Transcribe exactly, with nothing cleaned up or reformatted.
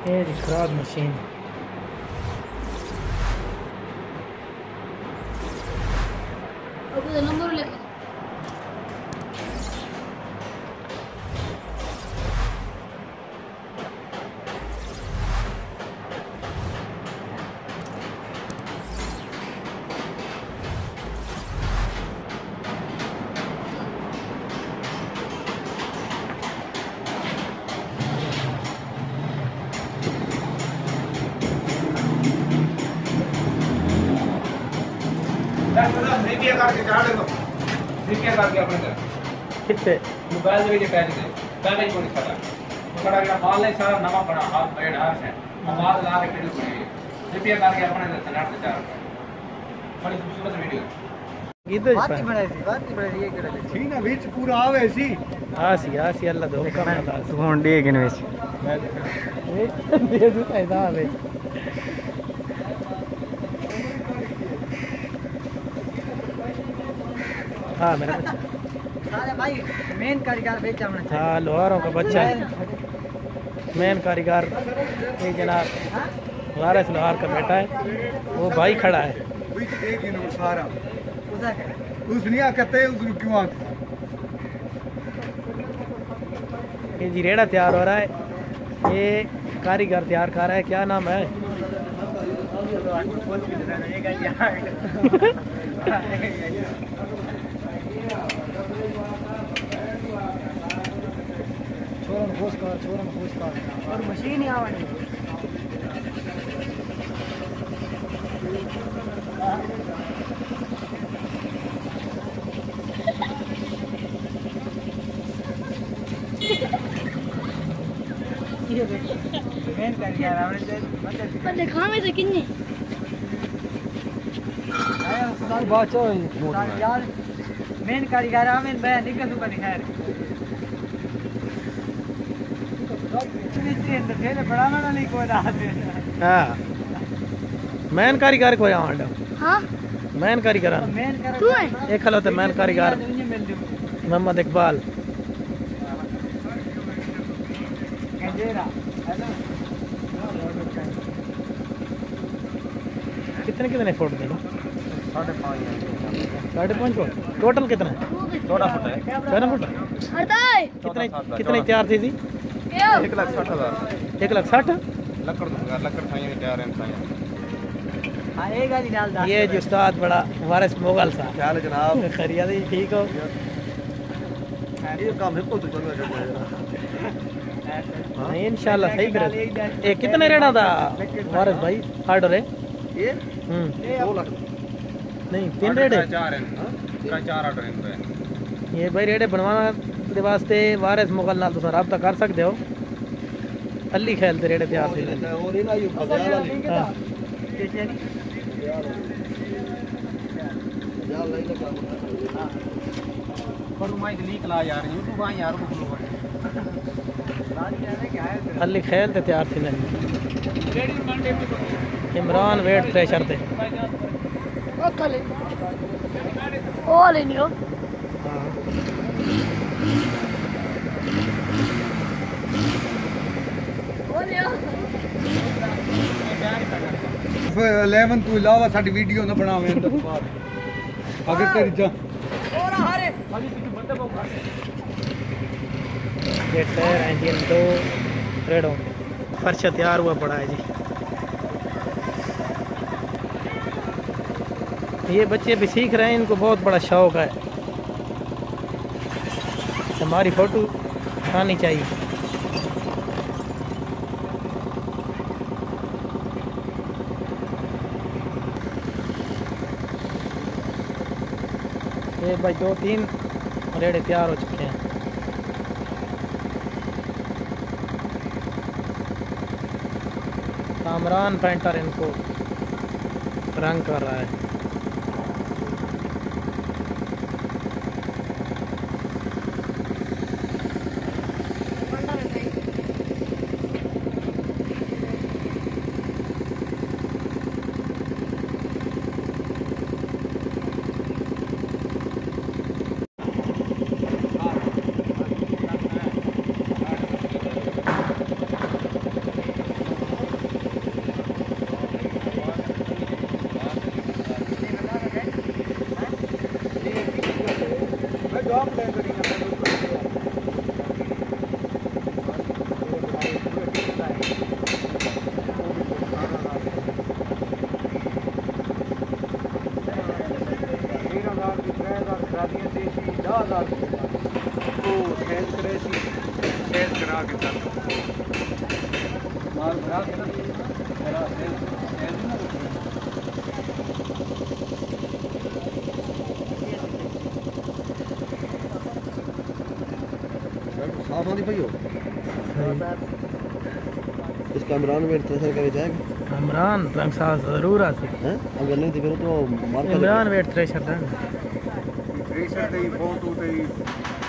ये खराब मशीन। अब नंबर लेके सीपीए करके चढ़ा दे। तो सीपीए करके अपने घर कितने मोबाइल ਦੇ ਵਿੱਚ ਪੈਸੇ ਦੇ ਪਹਿਲਾਂ ਹੀ ਕੋਈ ਖੜਾ ਖੜਾ ਗਿਆ ਮਾਲ ਨਹੀਂ ਸਾਰਾ ਨਵਾਂ ਬਣਾ ਹਾਲ ਬੇੜ ਹਾਰ ਹੈ ਮਾਲ ਲਾ ਕੇ ਕਿਹੜੀ ਬਣੀ सीपीए करके अपने घर चढ़ा दे चार बड़ी खूबसूरत वीडियो इधर बाती बनाई थी बाती बनाई ये करे छी ना बीच पूरा आवे सी आ सी आ सी अल्लाह दो का मैं तू हुन दे गिन वेच दे दू ऐसा आवे हां मेरा बच्चा सारे भाई मेन कारीगर बेचा हमने चाहिए। हाँ लोहारों का बच्चा है मेन कारीगर ये जनाब वारिस लोहार का बेटा है वो भाई खड़ा है बीच एक गिनो सारा उसा के उस नहीं आकते उस क्यों आ ये जी रेड़ा तैयार हो रहा है ये कारीगर तैयार कर रहा है क्या नाम है छोरन खोज कर छोरन खोज कर और मशीन ही आवानी ये देखो मेन कारीगर हमने चाहिए पर देखा में से किन्ने आया उस्ताद बाचो यार मेन कारीगर हमें मैं निकल दूंगा खैर हाँ मैन कारीगर को यहाँ आंडा हां मैन कारीगर तू है एक खलो तो मैन कारीगर मोहम्मद इकबाल कितने कितने फुट देना साढ़े पाँच साढ़े पाँच फुट टोटल कितना चौदह फुट है चौदह फुट हटाए कितने कितने तैयार थी थी यो एक लाख साठ हजार एक लाख साठ लकड़ दूंगा लकड़ खाइए तैयार है खाइए हां एक गाड़ी डाल दा ये जो उस्ताद बड़ा वारिस मोगल सा क्या हाल जनाब खैरियत है ठीक हो ये काम है को तो चल रहा नहीं इंशाल्लाह सही करे ए कितने रेड़ा था वारिस भाई ऑर्डर है ये हम्म दो लाख नहीं तीन रेड़े चार है चार ऑर्डर है ये भाई रेड़े बनवाना दे वास्ते वारिस मुगल नाल तुम राब्ता कर सकते हो अली खेलते रेड़े तैयार थे और ये ना ये बजाल वाली हाँ बजाल लाई लगा पर मैं लीक ला यार यूट्यूब आ यार वो अली खेलते तैयार थे इमरान वेट थ्रेशर थे ओ कले ओ ले नियो ओ लियो इलेवन तू अलावा साडी वीडियो ना बनावे अंदर बाहर अगर तेरी जा और हारे ये टायर इंजन दो रेड़ों फर्श तैयार हुआ पड़ा है जी ये बच्चे भी सीख रहे हैं इनको बहुत बड़ा शौक है हमारी फोटो आनी चाहिए ये भाई दो तीन रेड़े तैयार हो चुके हैं कामरान पेंटर इनको रंग कर रहा है साफ आनी पई हो इसका इमरान वेट थ्रेशर करे जाएगा इमरान रंग साहब जरूर आते हैं अगर नहीं तो फिर तो मार इमरान वेट थ्रेशर प्रेशर दे फोटो दे